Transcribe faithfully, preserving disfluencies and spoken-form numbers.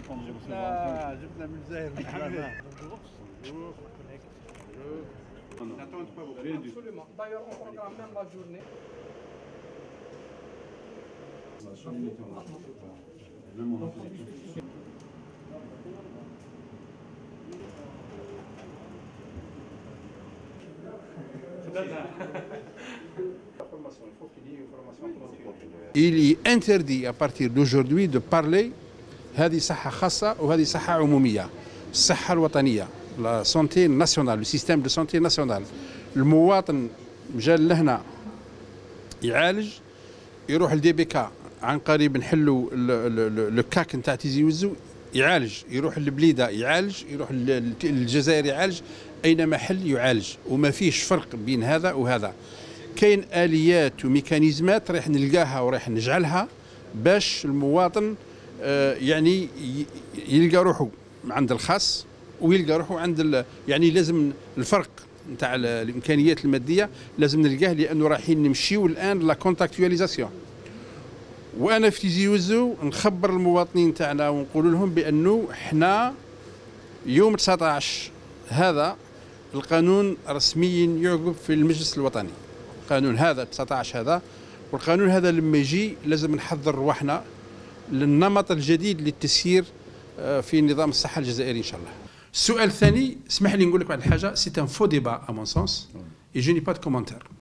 لا جبنا من الجزائر Il est interdit à partir d'aujourd'hui de parler هذه صحة خاصة وهذه صحة عمومية. الصحة الوطنية لا سونتي ناسيونال لو سيستيم دو سونتي ناسيونال. المواطن جا لهنا يعالج يروح لدي بي كا عن قريب نحلوا لو كاك نتاع تيزي وزو يعالج، يروح لبليده يعالج، يروح للجزائر يعالج، اينما حل يعالج، وما فيش فرق بين هذا وهذا. كاين اليات وميكانيزمات راح نلقاها وراح نجعلها باش المواطن يعني يلقى روحه عند الخاص ويلقى روحه عند يعني لازم الفرق نتاع الامكانيات الماديه لازم نلقاه، لانه رايحين نمشيو الان لا كونتاكتواليزاسيون. وانا في تيزي وزو نخبر المواطنين تاعنا ونقول لهم بانه احنا يوم تسعطاش هذا القانون رسميا يعقب في المجلس الوطني، قانون هذا تسعطاش هذا، والقانون هذا لما يجي لازم نحضر رواحنا للنمط الجديد للتسيير في نظام الصحه الجزائري ان شاء الله. السؤال الثاني اسمح لي نقول لك واحد الحاجه، سي ان فو ديبا ا مون سونس اي جو ني با دو كومونتير.